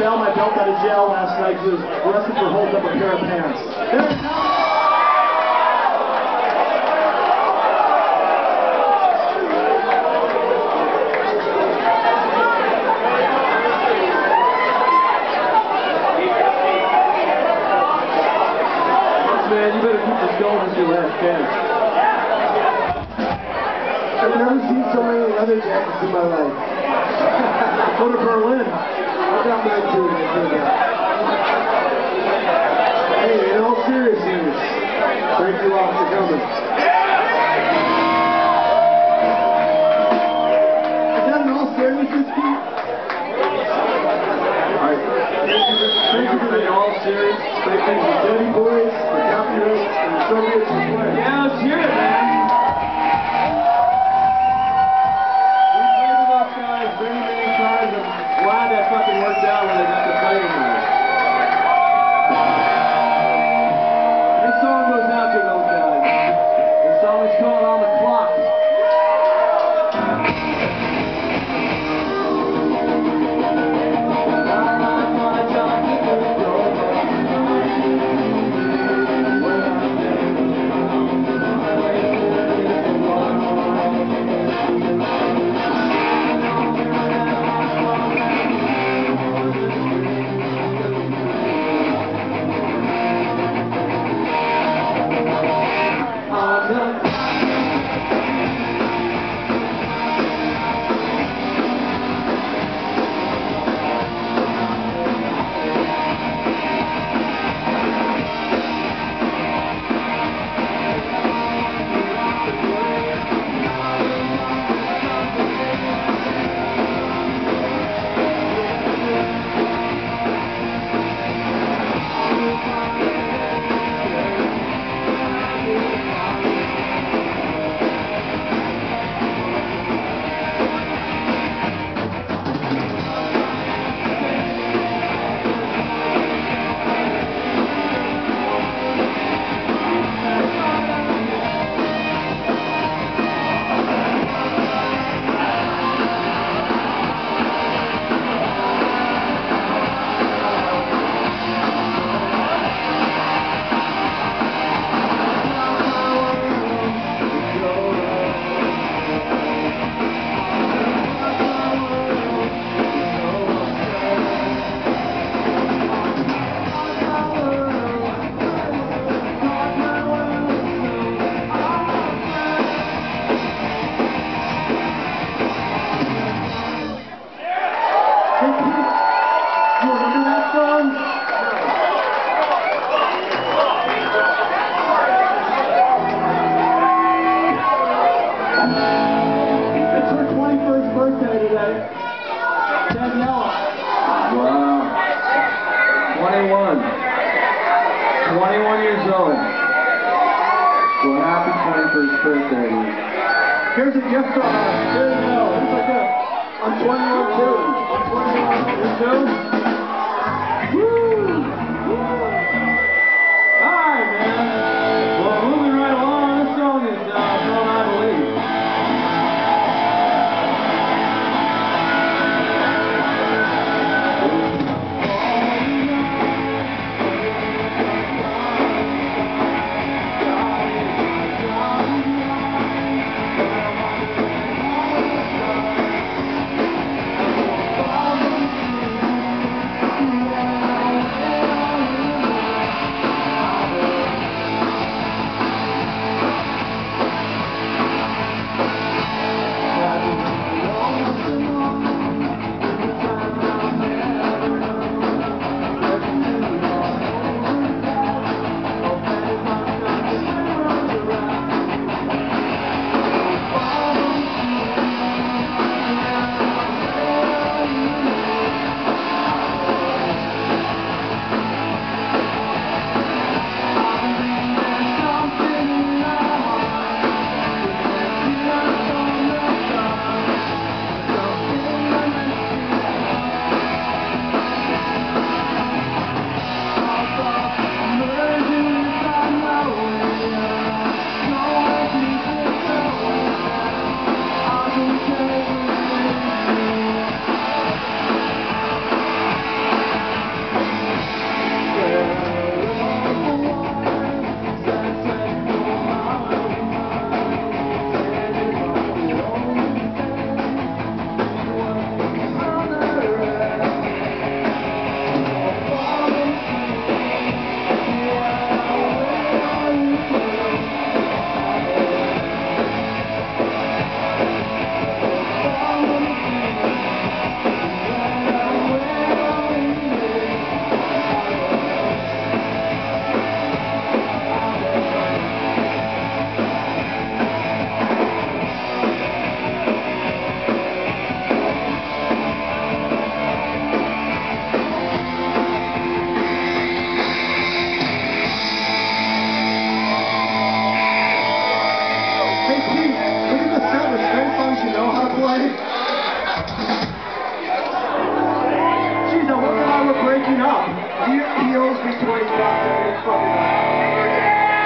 bail my belt out of jail last night because I was arrested for holding up a pair of pants. There it is. Man, you better keep this going as your last chance. I've never seen so many leather jackets in my life. Go to Berlin. I got mine too. Hey, in all seriousness, thank you all for coming. Is that in all seriousness, Pete? Alright. Thank you for the all serious. Thank you for Dirty Boys, the Capitalists, and the Soviets for playing. Yeah, let's hear it, man. We played with those guys many, many times. I'm glad that fucking worked out when they got to play tonight. This song goes out to those guys. This song is called On the Clock. Wow. 21 years old. Well, happy 21st birthday. Here's a gift from us. There you go. Here's like that. I'm 21 too. I'm 21. You too? Woo! Alright, man. Well, moving right along, this song is from I Believe. catching up. He owes me 20 bucks. It's fucking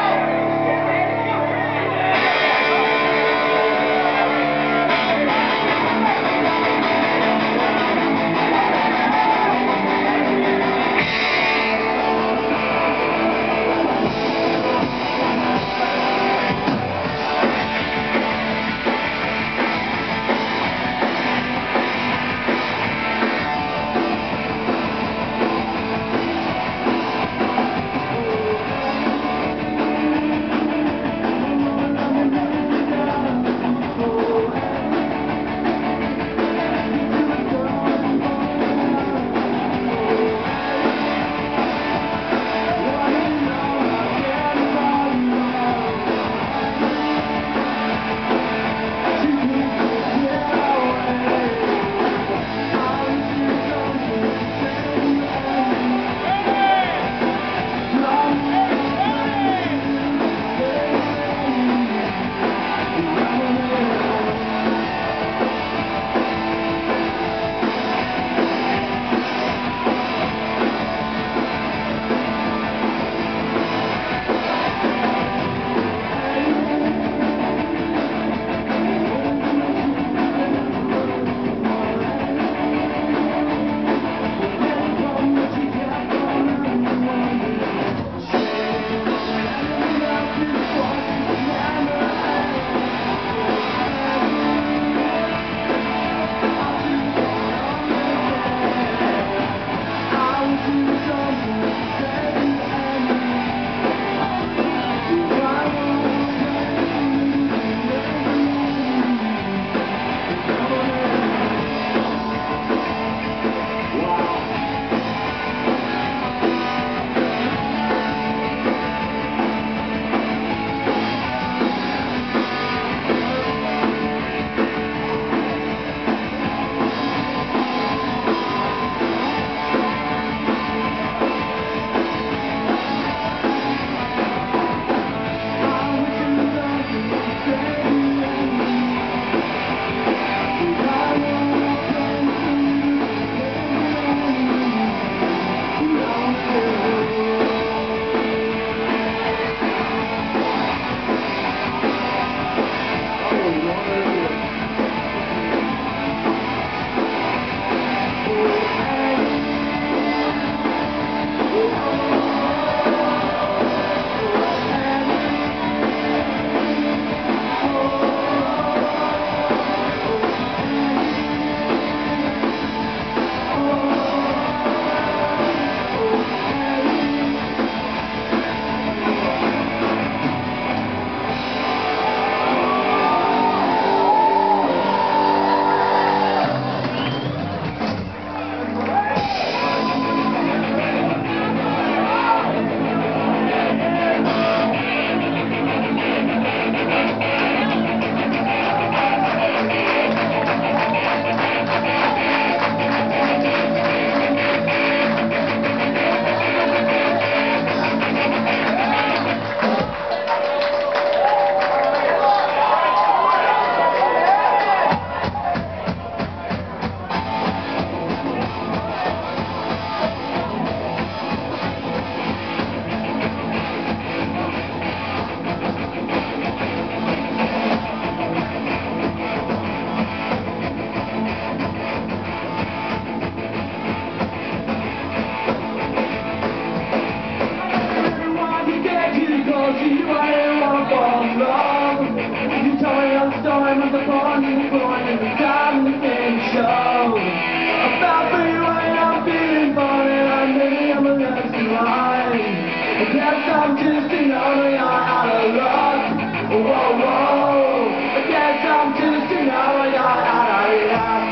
I'm just another guy out of luck. Whoa, whoa. I guess I'm just another guy out of luck.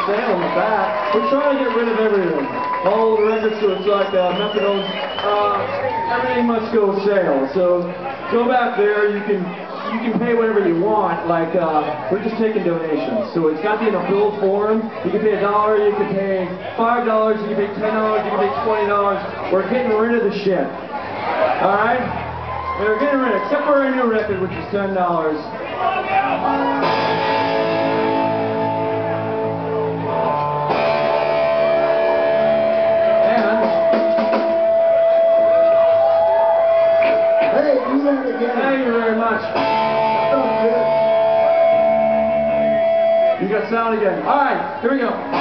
sale in the back. We're trying to get rid of everything. All the records, so it's like methadone. Everything must go sale. So go back there. You can pay whatever you want. Like we're just taking donations. So it's got to be in a bill form. You can pay $1. You can pay $5. You can pay $10. You can pay $20. We're getting rid of the shit. All right. We're getting rid of it, except for our new record, which is $10. Thank you very much. You got sound again. All right, here we go.